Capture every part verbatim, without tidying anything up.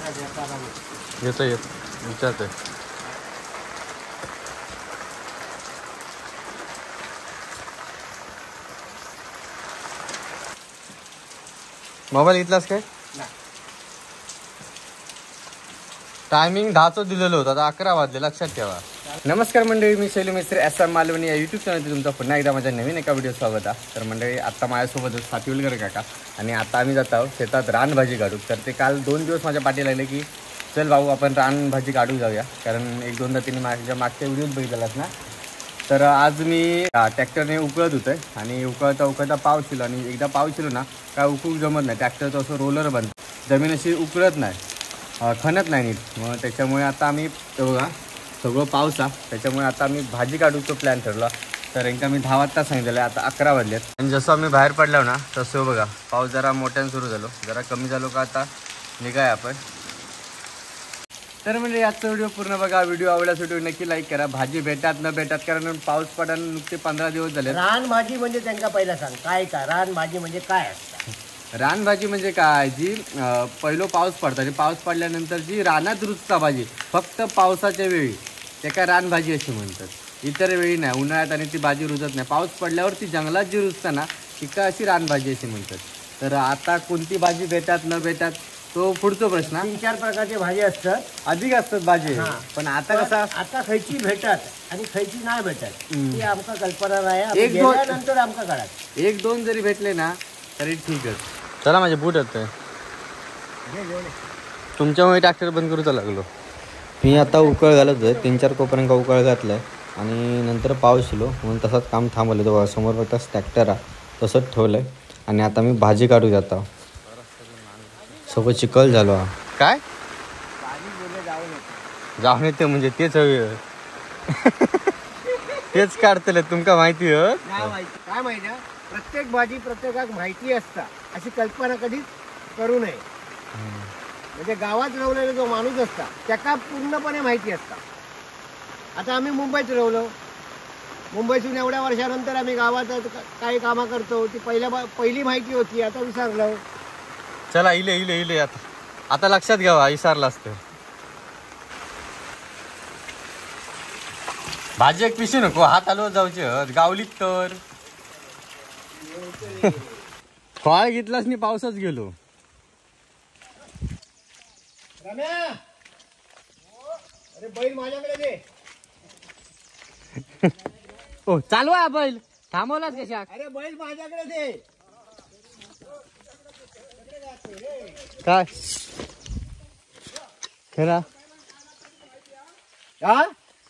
येतो येत विचारतोय. मोबाईल घेतलास काय? टायमिंग दहाचं दिलेलं होतं, आता अकरा वाजले, लक्षात ठेवा. नमस्कार मंडळी, मी शैलू मिस्त्री एस आर मालवणी या यूट्यूब चॅनलमध्ये तुमचं पुन्हा एकदा माझ्या नवीन एका व्हिडिओ स्वागत आहे. तर मंडळी आत्ता माझ्यासोबतच सातविलकर काका आणि आता आम्ही जात आहोत शेतात रानभाजी काढू. तर ते काल दोन दिवस माझ्या पाठी लागले की चल भाऊ आपण रानभाजी काढू जाऊया, कारण एक दोनदा तिने माझ्या मागच्या व्हिडिओज बघितलास ना. तर आज मी ट्रॅक्टरने उकळत होतं आणि उकळता उकळता पाऊस शिलो आणि एकदा पाऊस शिलो ना काय उकळून जमत नाही. ट्रॅक्टरचं असं रोलर बनतं, जमीन अशी उकळत नाही, खणत नाही नीट. मग त्याच्यामुळे आता आम्ही बघा सगळं पाऊस आहे, त्याच्यामुळे आता आम्ही भाजी काढूचं प्लॅन ठरला. तर एकदा मी दहा वाजता सांगितलेलं आहे, आता अकरा वाजलेत. आणि जसं आम्ही बाहेर पडलो ना तसं बघा पाऊस जरा मोठ्यानं सुरू झालो, जरा कमी झालो का आता निघाय आपण. तर म्हणजे आजचा व्हिडिओ पूर्ण बघा. व्हिडिओ आवडल्यास व्हिडिओ नक्की लाईक करा. भाजी भेटात न भेटात, कारण पाऊस पडायला नुकते पंधरा दिवस झाले. रानभाजी म्हणजे त्यांना पहिला सांग काय का रानभाजी म्हणजे काय असतं. रानभाजी म्हणजे काय, जी पहिलो पाऊस पडतो आणि पाऊस पडल्यानंतर जी रानात रुजता भाजी फक्त पावसाच्या वेळी त्याका रानभाजी अशी म्हणतात. इतर वेळी नाही, उन्हाळ्यात आणि ती भाजी रुजत नाही. पाऊस पडल्यावर ती जंगलात जी रुजता ना तिका अशी रानभाजी अशी म्हणतात. तर आता कोणती भाजी भेटात न भेटात तो पुढचा प्रश्न. तीन चार प्रकारचे भाजी असतात, अधिक असतात भाजी, पण आता कसा आता खयची भेटत आणि खयची नाही भेटत ती आमका कल्पना नाही. एक दोन नंतर आमका कळत, एक दोन जरी भेटले ना तरी ठीकच. चला माझे बूट येतोय, तुमच्यामुळे ट्रॅक्टर बंद करूचा लागलो. मी आता उकळ घालत आहे, तीन चार कोपऱ्यांका उकळ घातलाय आणि नंतर पाऊस शिलो म्हणून तसंच काम थांबवलं. तेव्हा समोर फक्त ट्रॅक्टर आहे तसंच ठेवलंय आणि आता मी भाजी काढू जातो. सोबत चिखल झालो. काय जाऊन येते म्हणजे तेच हवे तेच काढतले तुमका माहिती आहे काय माहिती. प्रत्येक भाजी प्रत्येकाक माहिती असता अशी कल्पना कधीच करू नये. म्हणजे गावात रवलेला जो माणूस असता त्याका पूर्णपणे माहिती असता. आता आम्ही मुंबईत रवलो, मुंबईतून एवढ्या वर्षानंतर आम्ही गावात काही कामं करतो, ती पहिल्या पहिली माहिती होती, आता विसरलो. चला इले इले इले आता आता लक्षात घ्यावा, विसरला असतं. भाजी एक पिशू नको, हात आलो जाऊचे गावलीत तर फळ घेतलास नाही, पावसाच गेलो. रम्या अरे बैल माझ्याकडे दे. ओ चालू आहे बैल, थांबवलाच कशा. अरे बैल माझ्याकडे दे. काय खरा हा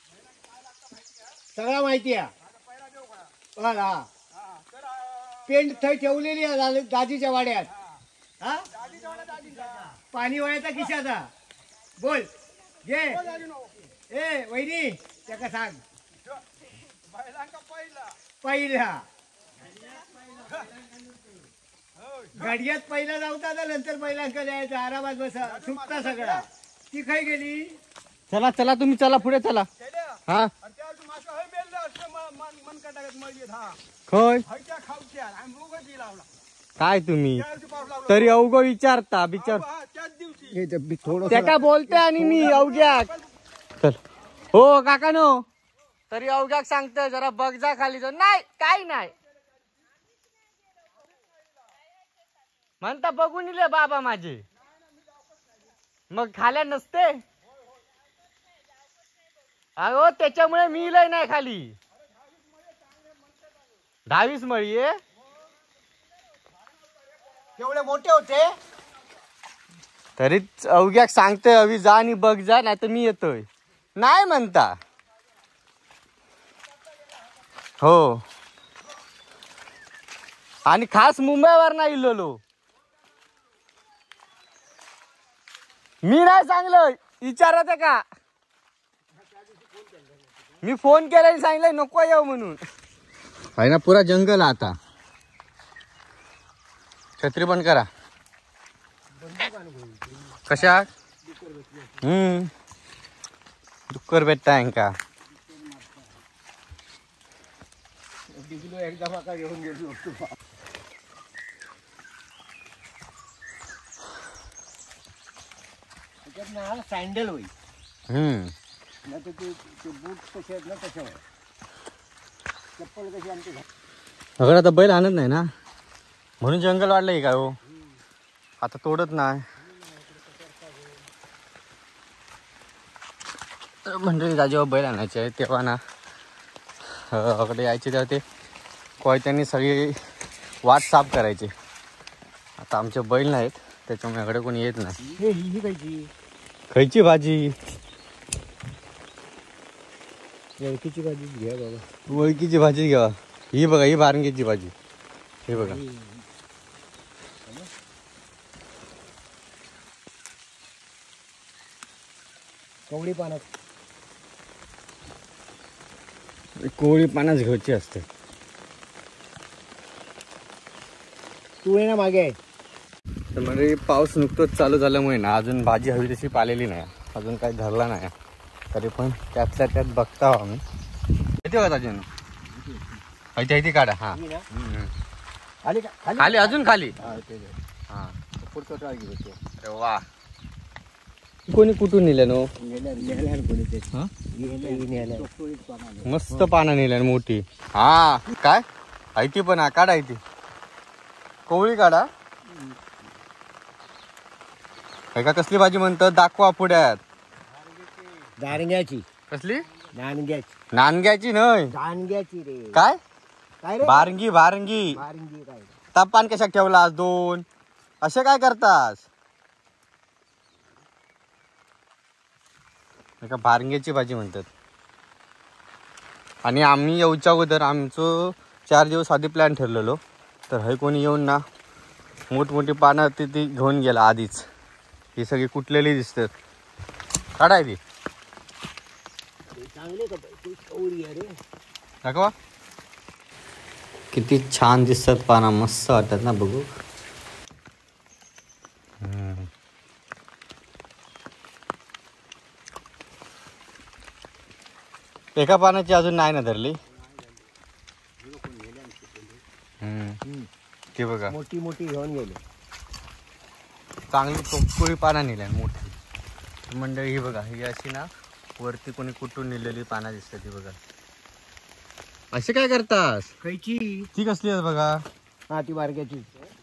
सगळा माहिती आहे. हा पेंट थंय ठेवलेली आहे दाजीच्या वाड्यात. हा पाणी वळायचा खिशाचा. बोल घे. ए वहिनी त्याका सांग पहिला गाडग्यात पहिला जाऊता नंतर पहिल्यांका जायचं, आरामात बसा सुटता सगळा. ती खाई गेली. चला चला तुम्ही चला पुढे चला. हा काय तुम्ही तरी अवघ विचारता बिचार त्या बोलते आणि मी अवघ्या. चल हो काका नो तरी अवघ्या सांगतोय जरा बघ जा खाली जाऊन. नाही काही नाही म्हणता, बघून इले बाबा माझे मग खाल्या नसते. अहो त्याच्यामुळे मी इलय नाही खाली. दहावीस मळी आहे एवढे मोठे होते तरीच अवघ्या सांगतोय अवी जा आणि बघ जा, नाही तर मी येतोय. नाही म्हणता हो, आणि खास मुंबईवर नाही इल्लो मी. नाही सांगलं विचारत का, मी फोन केला आणि सांगितलं नको येऊ म्हणून. आहे ना पुरा जंगल आता. छत्री बंद करा. कशा हम्म डुक्कर भेटता का एकदा घेऊन गेलो. त्याच्यात ना सँडल होईल. हम्म नाही तर ते ते बूट कसे आहेत ना तशावर चप्पल कशी आमची घा- अगं आता बैल आणत नाही ना म्हणून जंगल वाढलंय काय हो आता तोडत नाही. तर म्हणजे जेव्हा बैल आणायचे आहे तेव्हा ना अकडे यायचे तेव्हा ते कोयत्यांनी सगळी वाट साफ करायची. आता आमचे बैल नाहीत त्याच्यामुळे अकडे कोणी येत नाही. हे ही ही खायची खायची भाजी ओळखीची भाजी घ्या बाबा. ओळखीची भाजी घ्या. ही बघा ही बारंगीची भाजी हे बघा. कवडी पानात कोळी पानाच घ्यायची असते. तू आहे ना मागे आहे. तर म्हणजे पाऊस नुकतंच चालू झाल्यामुळे ना अजून भाजी हवी तशी पालेली नाही अजून काही धरला नाही. तरी पण त्यातल्या त्यात बघता आम्ही किती होत अजून इथे इथे काढा. हा ही ना हम्म. खाली का खाली खाली अजून खाली. हा ते ते. हा पुढचं ट्राय घेतो. अरे वा कोणी कुठून नेलं नो नेल्या नेल्या कोणी ते हा? नेल्या नेल्या टोळीत पाना मस्त पानं नेल्या मोठी. हा काय आयती पण हा काढा इथे कोवळी काढा. काय का कसली भाजी म्हणतात दाखवा पुढ्यात. दाणग्याची कसली दाणग्याची नानग्याची नाही दाणग्याची रे. काय काय रे बारंगी बारंगी. बारंगी काय तापमान कशा ठेवलास दोन असे काय करतास. एका बारंग्याची भाजी म्हणतात. आणि आम्ही येऊच्या अगोदर आमचं चार दिवस आधी प्लॅन ठरलेलो तर हे कोणी येऊन ना मोठमोठी पानं ती ती घेऊन गेला आधीच. ही सगळी कुठलेली दिसतात काढाय ती चांगले कपडे कवडी आहे रे. दाखवा किती छान दिसतात पाना मस्त वाटतात ना बघू. एका पानाची अजून नाही ना धरली. हम्म ते बघा मोठी मोठी घेऊन गेले. चांगली टोकळी पानं नेल्या मोठी मंडळी. ही बघा ही अशी ना वरती कोणी कुठून नेलेली पानं दिसतात. ती बघा असे काय करतास. खायची ती कसली आहे बघा. हा ती बारक्याची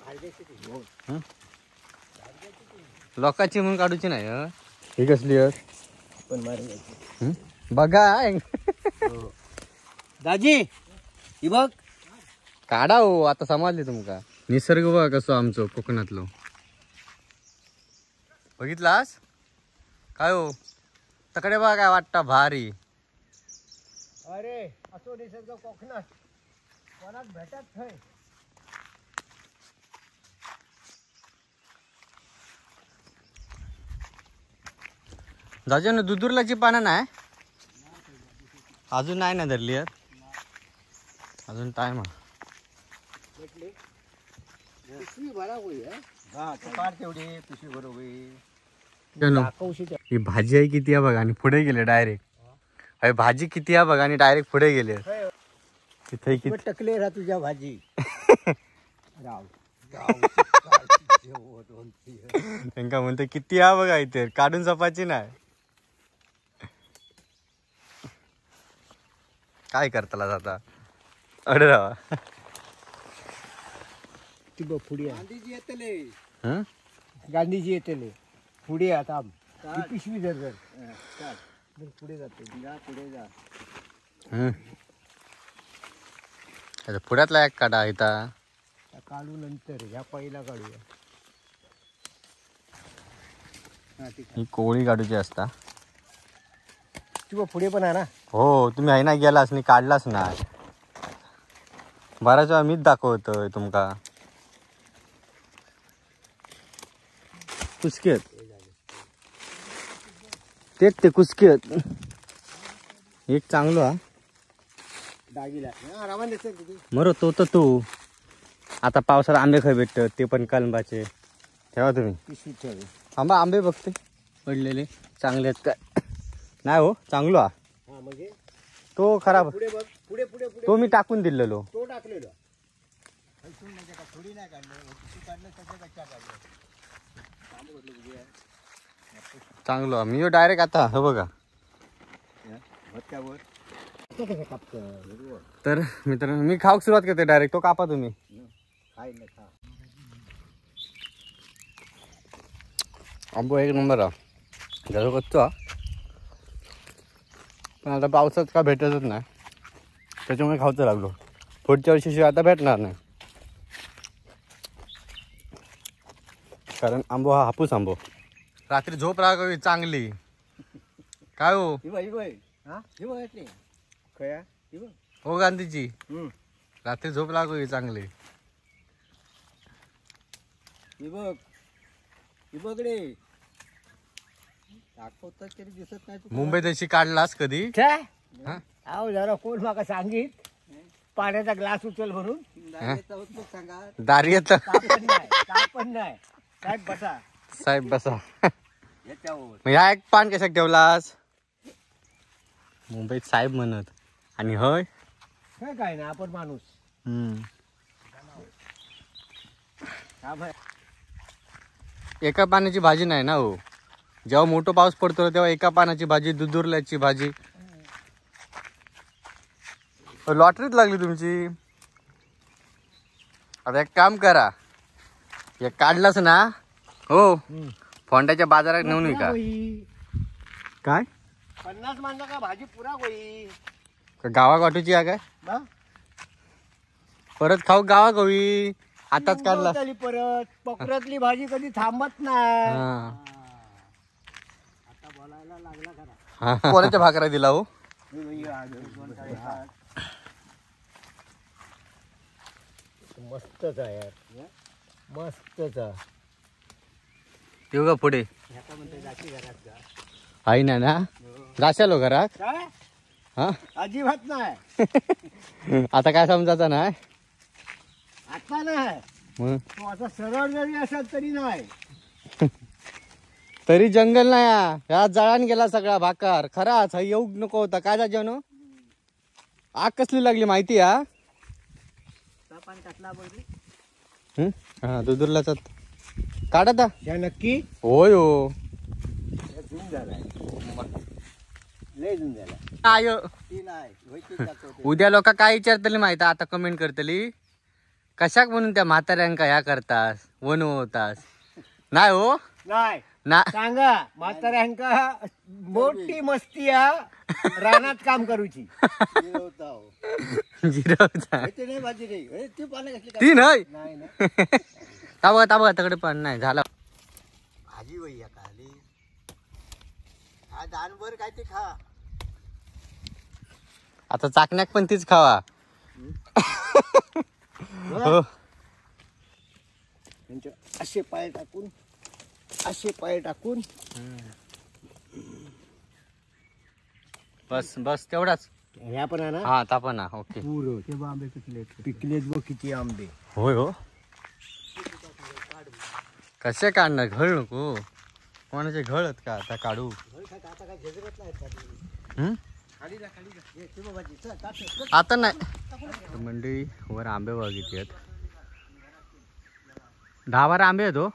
लोकांची म्हणून काढूची नाही हं? ही कसली आहे पण बारक्याची हं? बघा दाजी ही बघ काढा हो आता समजले तुमका. निसर्ग बघा कसं आमचं कोकणातलं बघितलास काय हो तकडे बघा काय वाटतं भारी. अरे असो निसर्ग कोकणात कोणात भेटत थंय. जाऊ ना दुदुर्लाची पानं नाही अजून नाही ना धरली आहेत अजून टाइम भेटले पिशवी भरा होई हा तो काढ तेवढी पिशवी बरोबर दाखवशी त्या. ही भाजी आहे किती आहे बघा आणि पुढे गेले डायरेक्ट. अरे भाजी किती आहे बघा आणि डायरेक्ट पुढे गेले. तिथे किती टकले रा तुझ्या भाजी राव त्यांका म्हणते किती आहे बघा इथे काढून जपायची नाही. काय करताला आता अरे रावा ती बघ पुढे गांधीजी येतले हं? गांधीजी येतले पुढे आता ही पिशवी धर धर पुढे जाते जा पुढे जा. हं. आता पुढ्यातला एक काढा इथं काढू नंतर ह्या पहिला काढूया. ही कोळी काढूची असता. ती बघ पुढे पण आहे ना. हो तुम्ही आहे ना गेलास नाही काढलाच नाही. बराच वेळा मीच दाखवतोय तुमका. कुसकेत तेच ते कुसकेत एक चांगलो हा डागीला रावण दिसत किती मरो तो तर तू आता पावसात आंबे खाय भेटत ते पण कलंबाचे ठेवा तुम्ही. पिशवी ठेव. आंबा आंबे बघते पडलेले चांगले आहेत काय नाही हो चांगलो हा हा म्हणजे तो खराब पुढे बघ पुढे पुढे पुढे तो मी टाकून दिलेलो. तो टाकलेलो थोडी नाही काढलं काढलं त्याच्या काढलं चांगलं मी डायरेक्ट आता हे बघा. तर मित्रांनो मी खाऊक सुरुवात करते डायरेक्ट. तो कापा तुम्ही. आंबो एक नंबर आहे. जसं कच्चा पण आता पावसात का भेटतच नाही त्याच्यामुळे खाऊचं लागलो. पुढच्या वर्षी आता भेटणार नाही कारण आंबो हा हापूस आंबो. रात्री झोप लागावी चांगली. काय हो हो गांधीजी रात्री झोप लागावी चांगली. मुंबई तशी काढलास कधी? अहो जरा कोण माका सांगित पाण्याचा ग्लास उचल म्हणून. दारी येत पण नाही साहेब बसा. साहेब बसा. मग ह्या एक पान कशाक ठेवलास? मुंबईत साहेब म्हणत आणि हय काय काय ना आपण माणूस. हम्म एका पानाची भाजी नाही ना हो. जेव्हा मोठा पाऊस पडतो तेव्हा एका पानाची भाजी दुधुरल्याची भाजी. लॉटरीत लागली तुमची. आता एक काम करा हे काढलास ना हो फोंड्याच्या बाजारात नेऊन विका. काय पन्नास माणसा का भाजी पुरा होई. गावा गाठूची आहे काय परत खाऊ गावा होई. आताच काढला परत पकडातली भाजी कधी थांबत नाही. आता बोलायला लागला खरा. कोणाच्या भाकरा दिला हो? मस्तच आहे यार मस्तच आहे. येऊ का पुढे आई ना ना जाशालो घरात काय हा अजिबात नाही. आता काय समजायचं नाही आता नाही. मग तो आता सरळ जरी असेल तरी नाही. तरी जंगल नाही ह्या जळान गेला सगळा भाकर. खराच येऊ नको होता काय जा जेवण. आग कसली लागली माहिती हा? हा दुधुरलाचा काढा या नक्की होय हो. झूम झालाय लय झूम झाला. आय उद्या लोक काय विचारतली माहिती आता कमेंट करतली कशाक म्हणून त्या म्हाताऱ्यांका ह्या करतास वनवतास नाही हो नाही ना सांगा. म्हाताऱ्यांका मोठी मस्ती हा रानात काम करूची. जिरवता ती नाही ताबा ताबा तकडे पण नाही झाला. भाजी वही खाली हा दानभर काय ते खा. आता चाकण्याक पण तीच खावा. हो असे पाय टाकून असे पाय टाकून बस बस तेवढाच. ह्या पण आहे ना हा ता पण ओके. ते आंबे पिकले पिकलेत बघ किती आंबे. होय हो कसे काढणार घळ नको कोणाचे घळत का आता काढू. आता नाही मंडळी वर आंबे बघितलेत. दहा बारा आंबे आहेत हो.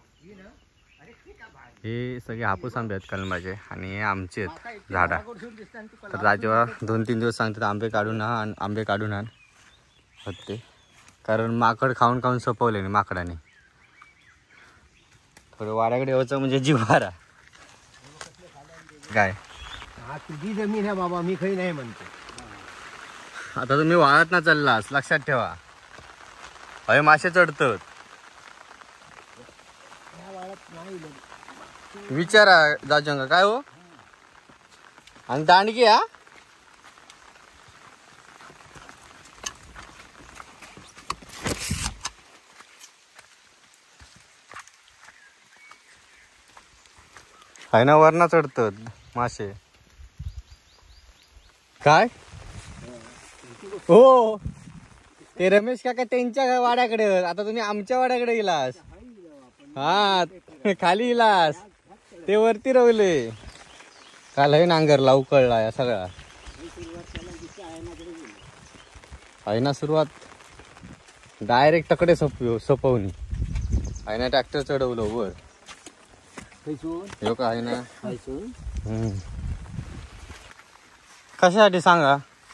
हे सगळे हापूस आंबे आहेत कलमाचे आणि हे आमचे आहेत झाडा. तर राजेवा दोन तीन दिवस सांगतात आंबे काढून हा आंबे काढून आण होते कारण माकड खाऊन खाऊन सपवले नाही माकडाने. थोडं वाऱ्याकडे यायचं म्हणजे जिव्हारा काय. हा तुझी जमीन आहे बाबा मी काही नाही म्हणतो. आता तुम्ही वाळत ना चाललास लक्षात ठेवा. हय मासे चढतात विचारा जाजंगा काय हो. आणि दांडगी हा हाय ना वरना चढतात मासे काय हो. ते रमेश काका त्यांच्या वाड्याकडे आता तुम्ही आमच्या वाड्याकडे गेलास. हा खाली गेलास ते वरती रवले. काल आहे नांगरला उकळला या सगळा आहे ना सुरुवात डायरेक्ट तकडे सप सपवणी आहे ना ट्रॅक्टर चढवलं वर. ह्यो का आहे ना खायसून हम्म. कशासाठी सांगा.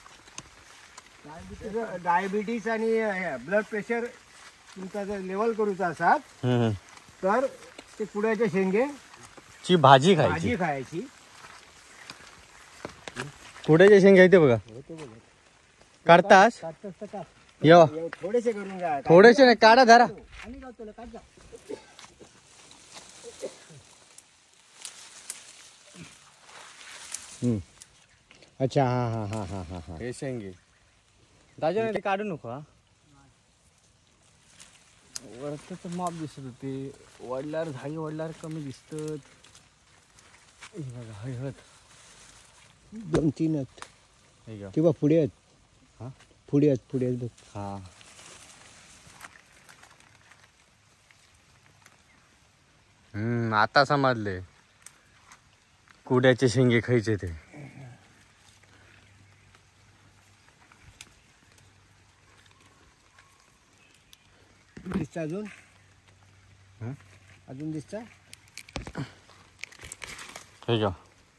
डायबिटीस आणि ब्लड प्रेशर तुमचा जर लेवल करूचा असाल हम्म. तर ते कुड्याच्या शेंगे ची भाजी खायची. भाजी खायची. कुड्याचे शेंग घ्यायचे बघा. काढतास यो थोडेसे करून घ्या. थोडेसे नाही काढा धरा. आणि गावतोला काढ जा. अच्छा हा हा हा हा हा हा हे शेंगे दाजा ते काढू नको हा. वरच माप दिसत होते वडल्यावर झाडी वडल्यावर कमी दिसत. बघा दोन तीन आहेत हे घ्या. किंवा पुढे आहेत. हा पुढे आहेत पुढे आहेत बघ. हा हम्म आता समजले कुड्याचे शेंगे खायचे ते. दिसतं अजून हं? अजून दिसतं. हे घ्या.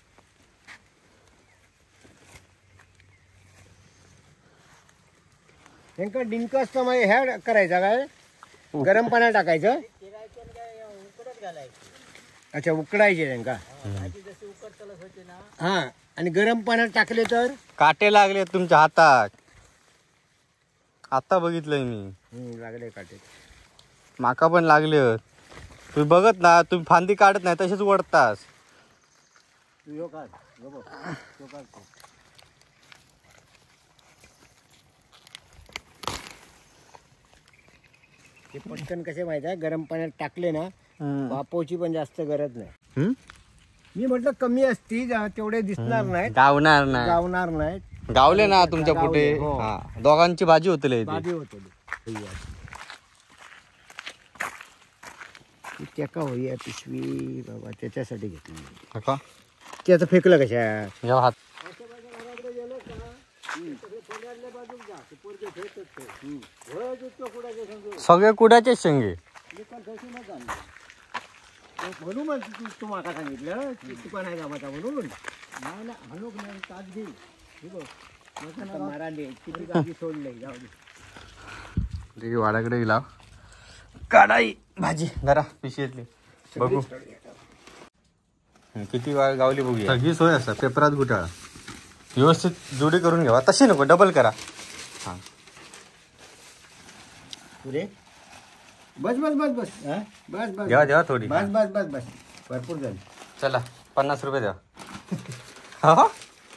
नेमका डिंक असतं मग ह्या करायचा काय गरम पाण्यात टाकायचं. अच्छा उकडायचे नेमका. हा आणि गरम पाण्यात टाकले तर काटे लागले तुमच्या हातात. आता बघितलंय मी. हम्म, लागले काटे. माका पण लागले. तुम्ही बघत ना तुम्ही फांदी काढत नाही तसेच वडतास. तू ह्यो काढ. ह्यो बघ. ह्यो काढ तू. हे पटकन कसे माहित आहे गरम पाण्यात टाकले ना वापवची पण जास्त गरज नाही. हम्म? मी म्हटलं कमी असती जा- तेवढे दिसणार नाहीत गावणार नाही. गावणार नाहीत. गावले ना तुमच्या गावले, कुठे हो. हा दोघांची भाजी होतले बाधी होतो त्याका होई पिशवी बाबा त्याच्यासाठी घेतली. ते आता फेकलं कशा हात सगळे कुड्याचे शेंगे. म्हणून मग तू तू माका सांगितलं तुका नाही जमाचा म्हणून. नाही ना हनुक नाही ताज घेईल. माराले किती गाडी सोडले जाऊ दे. वाडाकडे गेला काढाई भाजी जरा पिशवीतली बघू किती वेळ गावली बघूया. सगळी सोय असा पेपरात गुटाळा व्यवस्थित जोडी करून घ्यावा. तशी नको डबल करा. हा पुरे बस बस बस बस हा बस बस देवा देवा थोडी. बस बस बस बस भरपूर झाली. चला पन्नास रुपये द्या. हा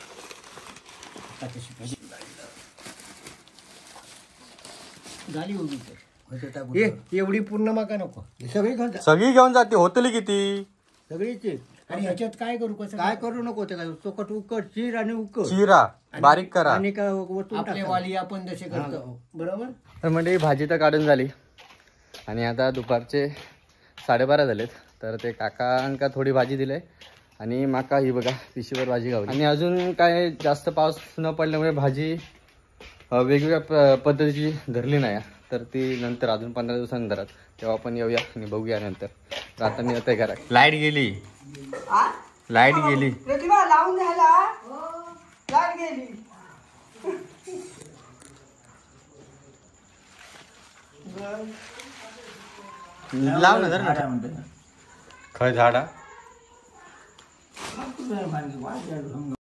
झाली उभी एवढी पूर्ण माका नको. सगळी खात सगळी घेऊन जाते होतली किती सगळीच. आणि ह्याच्यात काय करू कसं काय करू नको ते काय चोकट उकट चीर आणि उकट चिरा बारीक करा. आणि काय आपले वाली आपण जसे करतो बरोबर. तर म्हणजे भाजी तर काढून झाली आणि आता दुपारचे साडेबारा झालेत. तर ते काकांका थोडी भाजी दिले आणि माका ही बघा पिशीवर भाजी गावली. आणि अजून काय जास्त पाऊस न पडल्यामुळे भाजी वेगवेगळ्या प पद्धतीची धरली नाही. तर ती नंतर अजून पंधरा दिवसानंतर तेव्हा आपण येऊया आणि बघूया नंतर. तर आता मी येते घरात. लाईट गेली लाईट गेली लावून द्यायला लाईट गेली. लाव ना जरा खय झाडा